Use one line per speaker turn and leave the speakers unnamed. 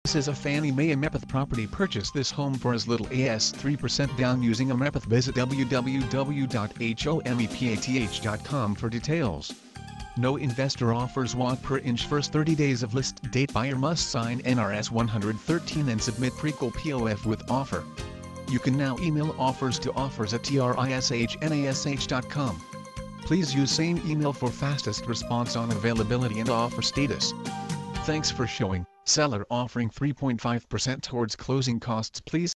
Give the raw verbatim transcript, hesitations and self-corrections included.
This is a Fannie Mae Amepith property. Purchase this home for as little as three percent down using Amepith. Visit w w w dot homepath dot com for details. No investor offers want per inch first thirty days of list date. Buyer must sign N R S one thirteen and submit pre-qual P O F with offer. You can now email offers to offers at trishnash dot com. Please use same email for fastest response on availability and offer status. Thanks for showing. Seller offering three point five percent towards closing costs. Please